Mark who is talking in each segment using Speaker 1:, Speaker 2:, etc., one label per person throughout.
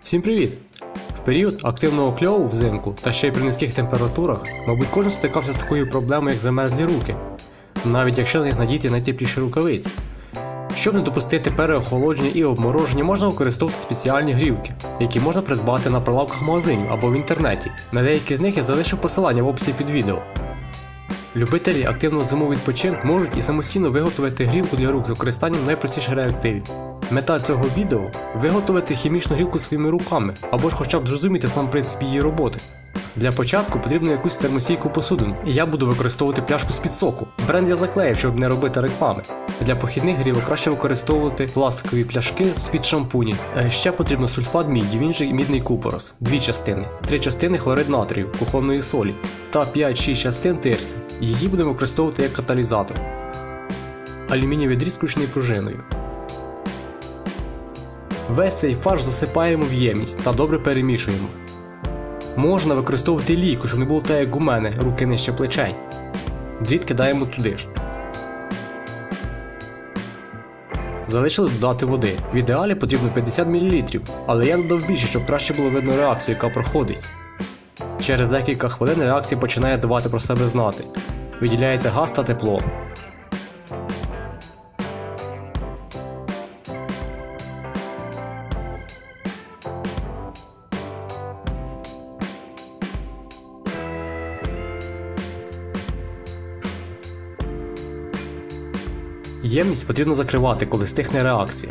Speaker 1: Всім привіт! В період активного кльову взимку та ще й при низьких температурах, мабуть, кожен стикався з такою проблемою, як замерзлі руки, навіть якщо на них надіти найтепліші рукавиці. Щоб не допустити переохолодження і обмороження, можна використовувати спеціальні грілки, які можна придбати на прилавках магазинів або в інтернеті. На деякі з них я залишив посилання в описі під відео. Любителі активного зимового відпочинку можуть і самостійно виготовити грілку для рук з використанням найпростіших реактивів. Мета цього відео – виготовити хімічну грілку своїми руками, або ж хоча б зрозуміти сам принцип її роботи. Для початку потрібно якусь термостійку посудину, і я буду використовувати пляшку з-під соку. Бренд я заклеїв, щоб не робити реклами. Для похідних грілок краще використовувати пластикові пляшки з-під шампуні. Ще потрібно сульфат міді, він же мідний купорос, 2 частини, 3 частини хлорид натрію, кухонної солі та 5-6 частин тирси. Її будемо використовувати як каталізатор. Алюмінієвий дріт скручений пружиною. Весь цей фарш засипаємо в ємність та добре перемішуємо. Можна використовувати лійку, щоб не було так, як у мене, руки нижче плечей. Дріт кидаємо туди ж. Залишилось додати води. В ідеалі потрібно 50 мл, але я додав більше, щоб краще було видно реакцію, яка проходить. Через декілька хвилин реакція починає давати про себе знати. Виділяється газ та тепло. Ємність потрібно закривати, коли стихне реакція.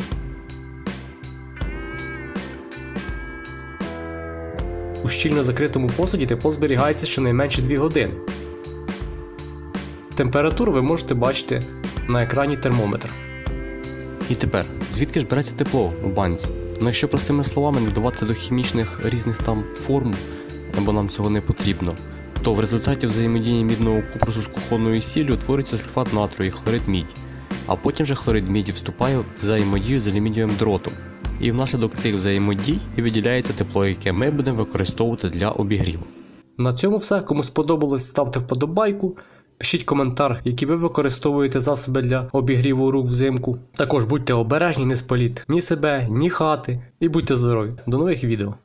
Speaker 1: У щільно закритому посуді тепло зберігається щонайменше 2 години. Температуру ви можете бачити на екрані термометр. І тепер, звідки ж береться тепло у банці? Ну якщо простими словами не вдаватися до хімічних різних там формул, бо нам цього не потрібно, то в результаті взаємодії мідного купоросу з кухонною сіллю утворюється сульфат натрію і хлорид міді. А потім же хлорид міді вступає в взаємодію з алюмінієвим дротом. І внаслідок цих взаємодій виділяється тепло, яке ми будемо використовувати для обігріву. На цьому все. Кому сподобалось, ставте вподобайку, пишіть коментар, які ви використовуєте засоби для обігріву рук взимку. Також будьте обережні, не спаліть ні себе, ні хати і будьте здорові. До нових відео.